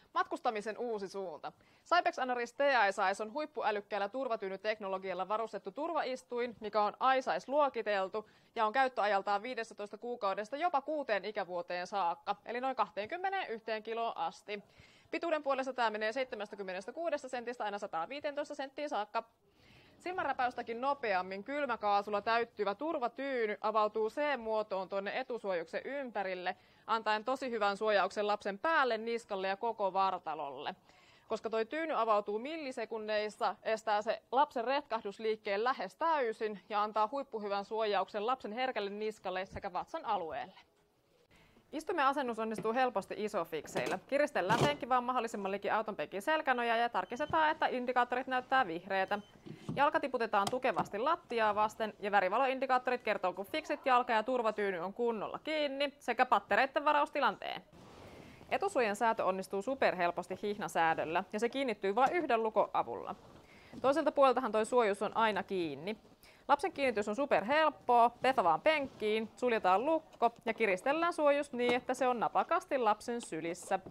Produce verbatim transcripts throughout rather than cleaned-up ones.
Matkustamisen uusi suunta. Cybex Anoris T I-sais on huippuälykkäällä turvatyynyteknologialla varustettu turvaistuin, mikä on I S A I-luokiteltu ja on käyttöajaltaan viisitoista kuukaudesta jopa kuuteen ikävuoteen saakka, eli noin kaksikymmentäyksi kiloa asti. Pituuden puolesta tämä menee seitsemänkymmentäkuusi sentistä aina sata viisitoista senttiä saakka. Silmänräpäystäkin nopeammin kylmäkaasulla täyttyvä turvatyyny avautuu C-muotoon tuonne etusuojuksen ympärille, antaen tosi hyvän suojauksen lapsen päälle, niskalle ja koko vartalolle. Koska tuo tyyny avautuu millisekunneissa, estää se lapsen retkahdusliikkeen lähes täysin ja antaa huippuhyvän suojauksen lapsen herkälle niskalle sekä vatsan alueelle. Istuimen asennus onnistuu helposti isofikseillä. Kiristellään penkki vaan mahdollisimman liki auton penkin selkänojaa ja tarkistetaan, että indikaattorit näyttää vihreätä. Jalka tiputetaan tukevasti lattiaa vasten ja värivaloindikaattorit kertoo, kun fiksit jalka ja turvatyyny on kunnolla kiinni sekä pattereiden varaustilanteen. Etusuojan säätö onnistuu superhelposti hihnasäädöllä ja se kiinnittyy vain yhden lukon avulla. Toiselta puoleltahan toi suojus on aina kiinni. Lapsen kiinnitys on superhelppoa, pefa vaan penkkiin, suljetaan lukko ja kiristellään suojus niin, että se on napakasti lapsen sylissä.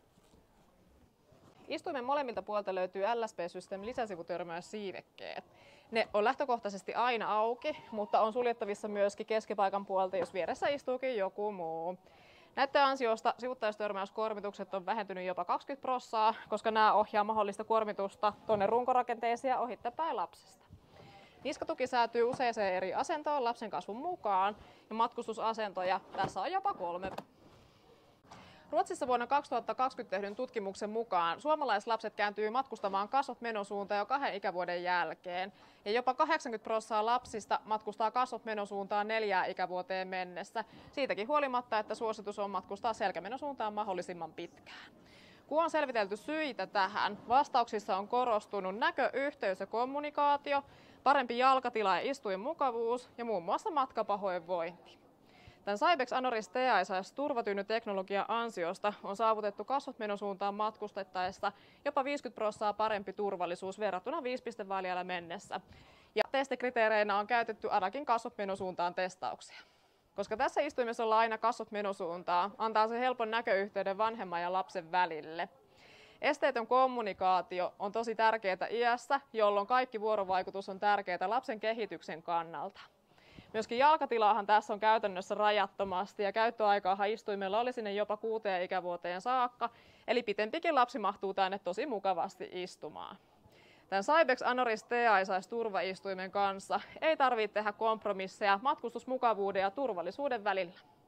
Istuimen molemmilta puolta löytyy L S P-systeemin lisäsivutörmäyssiivekkeet. Ne on lähtökohtaisesti aina auki, mutta on suljettavissa myöskin keskipaikan puolta, jos vieressä istuukin joku muu. Näiden ansiosta sivuttaistörmäyskuormitukset on vähentynyt jopa kaksikymmentä prosenttia, koska nämä ohjaa mahdollista kuormitusta tuonne runkorakenteeseen ja ohittapäin lapsesta. Niskatuki säätyy useaseen eri asentoon lapsen kasvun mukaan ja matkustusasentoja tässä on jopa kolme. Ruotsissa vuonna kaksituhattakaksikymmentä tehdyn tutkimuksen mukaan suomalaislapset kääntyy matkustamaan kasvot menosuuntaan jo kahden ikävuoden jälkeen. Ja jopa kahdeksankymmentä prosenttia lapsista matkustaa kasvot menosuuntaan neljään ikävuoteen mennessä. Siitäkin huolimatta, että suositus on matkustaa selkämenosuuntaan mahdollisimman pitkään. Kun on selvitelty syitä tähän, vastauksissa on korostunut näkö, yhteys ja kommunikaatio, parempi jalkatila ja istuin mukavuus ja muun muassa matkapahoinvointi. Tämän Cybex Anoris T I-sais turvatyynyteknologian ansiosta on saavutettu kasvot menosuuntaan matkustettaessa jopa viisikymmentä prosenttia parempi turvallisuus verrattuna viisi-vaalialle mennessä. Ja testikriteereinä on käytetty ADAKin kasvot menosuuntaan testauksia. Koska tässä istuimessa ollaan aina kasvot menosuuntaan, antaa se helpon näköyhteyden vanhemman ja lapsen välille. Esteetön kommunikaatio on tosi tärkeää iässä, jolloin kaikki vuorovaikutus on tärkeää lapsen kehityksen kannalta. Myöskin jalkatilaahan tässä on käytännössä rajattomasti ja käyttöaikaahan istuimella oli sinne jopa kuuteen ikävuoteen saakka, eli pitempikin lapsi mahtuu tänne tosi mukavasti istumaan. Tämän Cybex Anoris T I-sais turvaistuimen kanssa ei tarvitse tehdä kompromisseja matkustusmukavuuden ja turvallisuuden välillä.